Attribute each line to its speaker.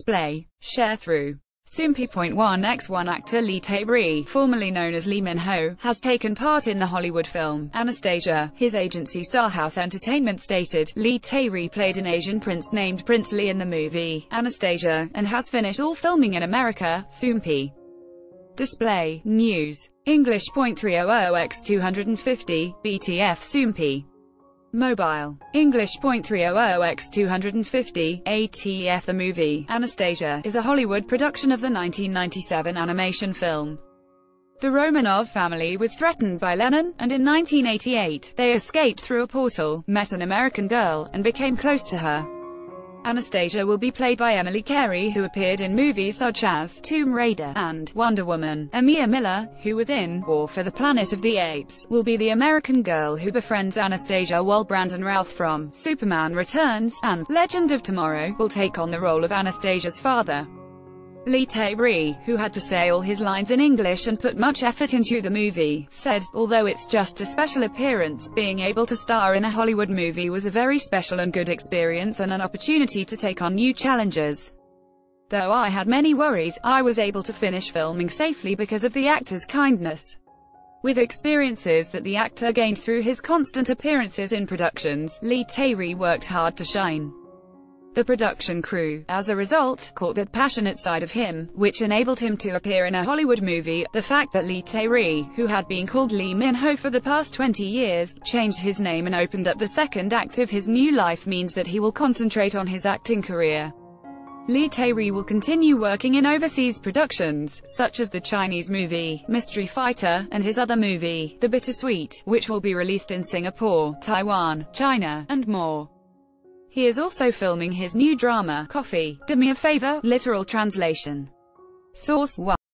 Speaker 1: Display. Sharethrough. Soompi.1x1 actor Lee Tae-ri, formerly known as Lee Min-ho, has taken part in the Hollywood film Anastasia. His agency Starhouse Entertainment stated, Lee Tae-ri played an Asian prince named Prince Lee in the movie Anastasia, and has finished all filming in America. Soompi. Display. News. English.300x250, BTF Soompi. Mobile. English.300x250, ATF. The movie, Anastasia, is a Hollywood production of the 1997 animation film. The Romanov family was threatened by Lenin, and in 1988, they escaped through a portal, met an American girl, and became close to her. Anastasia will be played by Emily Carey, who appeared in movies such as Tomb Raider and Wonder Woman. Amia Miller, who was in War for the Planet of the Apes, will be the American girl who befriends Anastasia, while Brandon Routh from Superman Returns and Legend of Tomorrow will take on the role of Anastasia's father. Lee Tae-ri, who had to say all his lines in English and put much effort into the movie, said, "Although it's just a special appearance, being able to star in a Hollywood movie was a very special and good experience and an opportunity to take on new challenges. Though I had many worries, I was able to finish filming safely because of the actor's kindness." With experiences that the actor gained through his constant appearances in productions, Lee Tae-ri worked hard to shine. The production crew, as a result, caught that passionate side of him, which enabled him to appear in a Hollywood movie. The fact that Lee Tae-ri, who had been called Lee Min-ho for the past 20 years, changed his name and opened up the second act of his new life means that he will concentrate on his acting career. Lee Tae-ri will continue working in overseas productions, such as the Chinese movie, Mystery Fighter, and his other movie, The Bittersweet, which will be released in Singapore, Taiwan, China, and more. He is also filming his new drama, Coffee, Do Me a Favor, literal translation. Source 1.